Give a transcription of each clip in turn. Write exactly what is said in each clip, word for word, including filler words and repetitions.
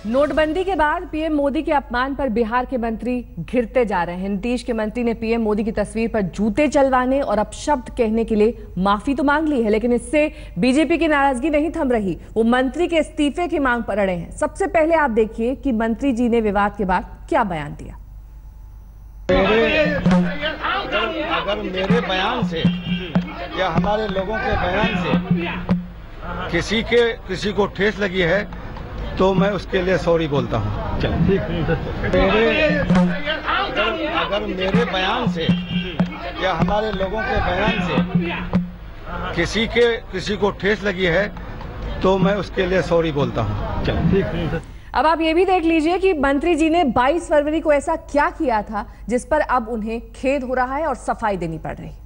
नोटबंदी के बाद पीएम मोदी के अपमान पर बिहार के मंत्री घिरते जा रहे हैं। नीतीश के मंत्री ने पीएम मोदी की तस्वीर पर जूते चलवाने और अपशब्द कहने के लिए माफी तो मांग ली है, लेकिन इससे बीजेपी की नाराजगी नहीं थम रही। वो मंत्री के इस्तीफे की मांग पर अड़े हैं। सबसे पहले आप देखिए कि मंत्री जी ने विवाद के बाद क्या बयान दिया। मेरे अगर मेरे बयान से या हमारे लोगों के बयान से किसी के किसी को ठेस लगी है तो मैं उसके लिए सॉरी बोलता हूँ। मेरे अगर मेरे बयान से या हमारे लोगों के बयान से किसी के किसी को ठेस लगी है तो मैं उसके लिए सॉरी बोलता हूँ। अब आप ये भी देख लीजिए कि मंत्री जी ने बाईस फरवरी को ऐसा क्या किया था जिस पर अब उन्हें खेद हो रहा है और सफाई देनी पड़ रही।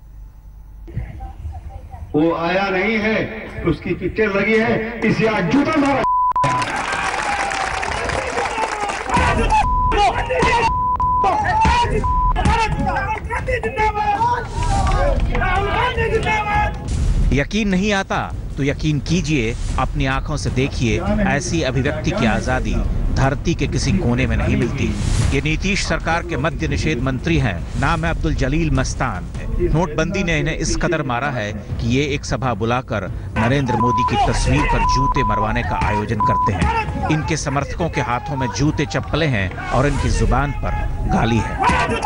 वो आया नहीं है, उसकी पिक्चर लगी है, इसे आज जूता मारा। यकीन नहीं आता तो यकीन कीजिए, अपनी आंखों से देखिए। ऐसी अभिव्यक्ति की आजादी धरती के किसी कोने में नहीं मिलती। ये नीतीश सरकार के मद्य निषेध मंत्री हैं, नाम है अब्दुल जलील मस्तान। नोटबंदी ने इन्हें इस कदर मारा है कि ये एक सभा बुलाकर नरेंद्र मोदी की तस्वीर पर जूते मरवाने का आयोजन करते हैं। इनके समर्थकों के हाथों में जूते चप्पलें हैं और इनकी जुबान पर गाली है।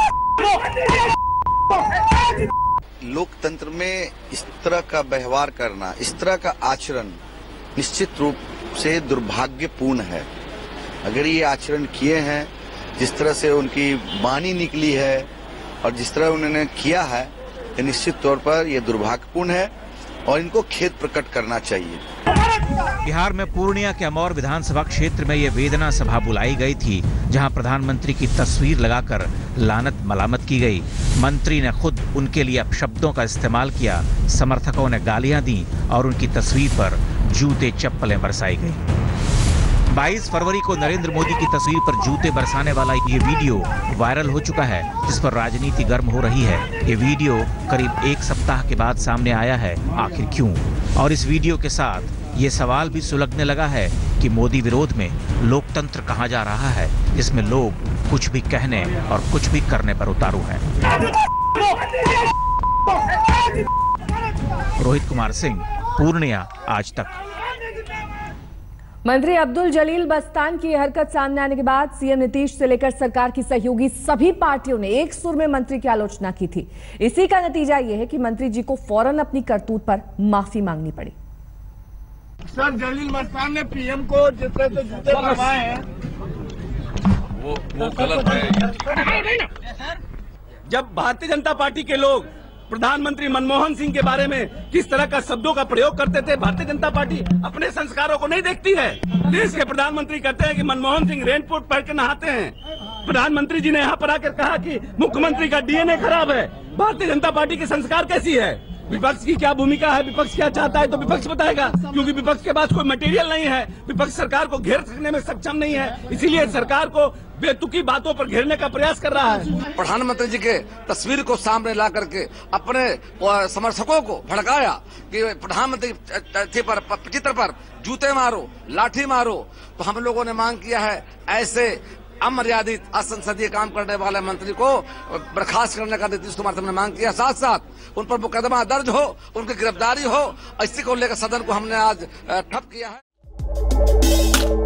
लोकतंत्र में इस तरह का व्यवहार करना, इस तरह का आचरण निश्चित रूप से दुर्भाग्यपूर्ण है। अगर ये आचरण किए हैं, जिस तरह से उनकी वाणी निकली है और जिस तरह उन्होंने किया है, ये निश्चित तौर पर ये दुर्भाग्यपूर्ण है और इनको खेद प्रकट करना चाहिए। बिहार में पूर्णिया के अमौर विधानसभा क्षेत्र में ये वेदना सभा बुलाई गई थी, जहां प्रधानमंत्री की तस्वीर लगाकर लानत मलामत की गई। मंत्री ने खुद उनके लिए अपशब्दों का इस्तेमाल किया, समर्थकों ने गालियां दी और उनकी तस्वीर पर जूते चप्पलें बरसाई गई। बाईस फरवरी को नरेंद्र मोदी की तस्वीर पर जूते बरसाने वाला ये वीडियो वायरल हो चुका है, जिस पर राजनीति गर्म हो रही है। ये वीडियो करीब एक सप्ताह के बाद सामने आया है, आखिर क्यों? और इस वीडियो के साथ ये सवाल भी सुलगने लगा है कि मोदी विरोध में लोकतंत्र कहाँ जा रहा है, जिसमें लोग कुछ भी कहने और कुछ भी करने पर उतारू हैं। रोहित कुमार सिंह, पूर्णिया, आज तक। मंत्री अब्दुल जलील मस्तान की हरकत सामने आने के बाद सीएम नीतीश से लेकर सरकार की सहयोगी सभी पार्टियों ने एक सुर में मंत्री की आलोचना की थी। इसी का नतीजा यह है कि मंत्री जी को फौरन अपनी करतूत पर माफी मांगनी पड़ी। सर, जलील मस्तान ने पीएम को जिस तरह से जूते मरवाए हैं वो वो गलत है। जब भारतीय जनता पार्टी के लोग प्रधानमंत्री मनमोहन सिंह के बारे में किस तरह का शब्दों का प्रयोग करते थे, भारतीय जनता पार्टी अपने संस्कारों को नहीं देखती है। देश के प्रधानमंत्री कहते हैं कि मनमोहन सिंह रेनकोट पहन के नहाते हैं। प्रधानमंत्री जी ने यहाँ पर आकर कहा कि मुख्यमंत्री का डीएनए खराब है। भारतीय जनता पार्टी के संस्कार कैसी है? विपक्ष की क्या भूमिका है, विपक्ष क्या चाहता है तो विपक्ष बताएगा, क्योंकि विपक्ष के पास कोई मटेरियल नहीं है। विपक्ष सरकार को घेर सकने में सक्षम नहीं है, इसीलिए सरकार को बेतुकी बातों पर घेरने का प्रयास कर रहा है। प्रधानमंत्री जी के तस्वीर को सामने ला करके अपने समर्थकों को भड़काया कि प्रधानमंत्री पर चित्र पर जूते मारो, लाठी मारो। तो हम लोगों ने मांग किया है, ऐसे अमर्यादित असंसदीय काम करने वाले मंत्री को बर्खास्त करने का नीतीश कुमार ने मांग किया। साथ साथ उन पर मुकदमा दर्ज हो, उनकी गिरफ्तारी हो। इसी को लेकर सदन को हमने आज ठप किया है।